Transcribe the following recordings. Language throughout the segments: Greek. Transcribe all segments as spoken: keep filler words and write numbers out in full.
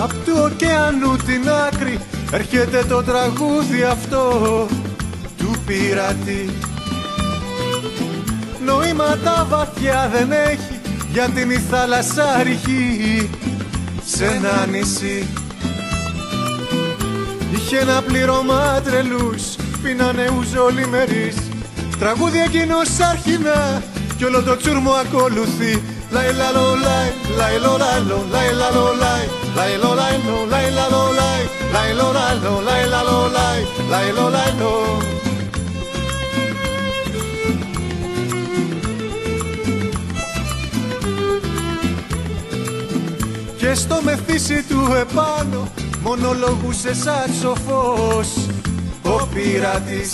Απ' του ωκεανού την άκρη έρχεται το τραγούδι αυτό του πειρατή. Νοήματα βαθιά δεν έχει, γιατί η θάλασσα ρηχεί σε ένα νησί. Είχε ένα πλήρωμα τρελούς, πίνανε ουζολιμερείς. Τραγούδι εκείνος άρχινα κι όλο το τσούρμο ακολουθεί. Λαϊ λα λο λαϊ, λαϊ λο λαϊ λο, λαϊ λα λο λαϊ, λαϊ λο λαϊ λο, λαϊ λα λο λαϊ, λαϊ λο λαϊ λο, λαϊ λα λο λαϊ, λαϊ λο λαϊ λο. Και στο μεθύσι του επάνω μονολογούσε σαν σοφός ο πειρατής.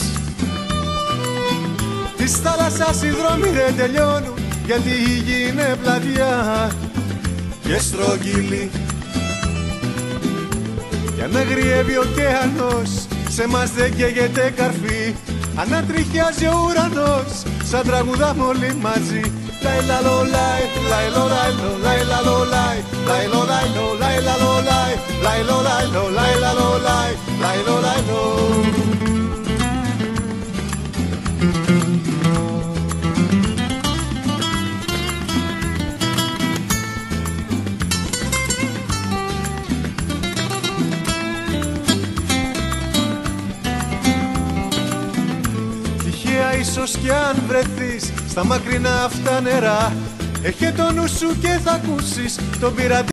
Της θάλασσας οι δρόμοι δεν τελειώνουν, γιατί η γη είναι πλατιά και στρογγυλή. Κι αν αγριεύει ο ωκεανός, σε μας δεν καίγεται καρφί. Ανατριχιάζει ο ουρανός, σαν τραγουδάμε όλοι μαζί. Λαϊ λα λο λαϊ, λαϊ λο λαϊ λο, λαϊ λα λο λαϊ, λαϊ λο λαϊ λο, λαϊ λα λο λαϊ, λαϊ λο λαϊ λο, λαϊ λα λο λαϊ, λαϊ λο λαϊ λο. Ίσως κι αν βρεθείς στα μακρινά αυτά νερά, έχε το νου σου και θα ακούσεις τον πειρατή.